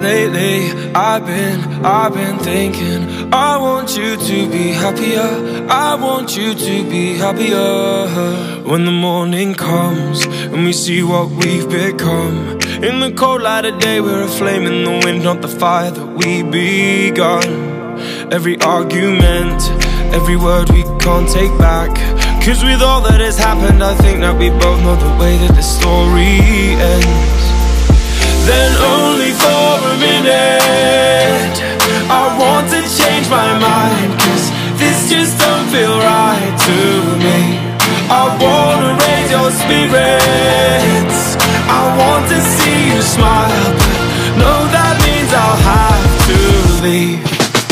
Lately, I've been thinking, I want you to be happier, I want you to be happier. When the morning comes and we see what we've become, in the cold light of day we're a flame in the wind, not the fire that we begun. Every argument, every word we can't take back, 'cause with all that has happened I think that we both know the way that the story ends. Then only for a minute I want to change my mind, 'cause this just don't feel right to me. I wanna raise your spirits, I want to see you smile, but no, that means I'll have to leave.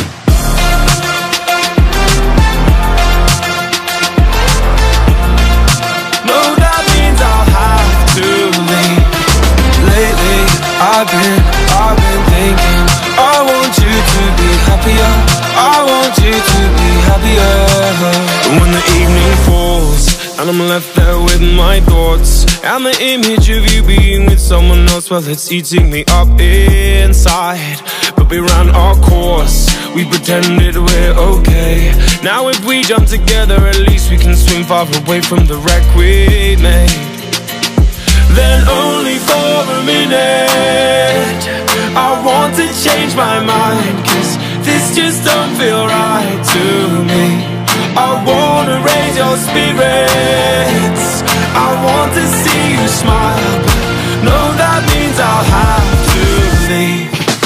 No, that means I'll have to leave. Lately, I've been thinking, I want you to be happier, I want you to be happier. When the evening falls and I'm left there with my thoughts, and the image of you being with someone else, well, it's eating me up inside. But we ran our course, we pretended we're okay. Now if we jump together, at least we can swim far away from the wreck we made. Then only for a minute I want to change my mind, 'cause this just don't feel right to me. I wanna raise your spirits, I want to see you smile, but no, that means I'll have to leave.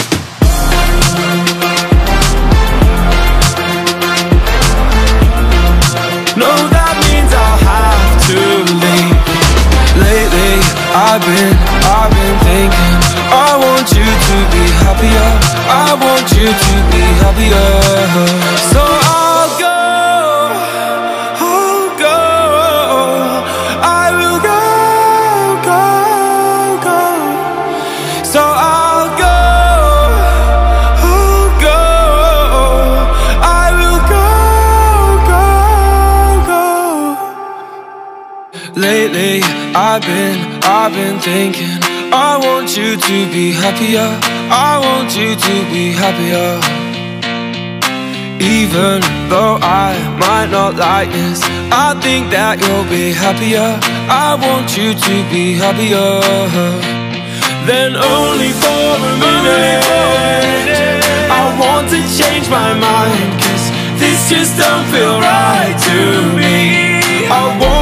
No, that means I'll have to leave. Lately, I've been thinking, I want you to be happier, I want you to be happier. So I'll go, I will go. So I'll go, I will go. Lately, I've been thinking, I want you to be happier, I want you to be happier. Even though I might not like this, I think that you'll be happier, I want you to be happier. Then only for a minute I want to change my mind, 'cause this just don't feel right to me. I want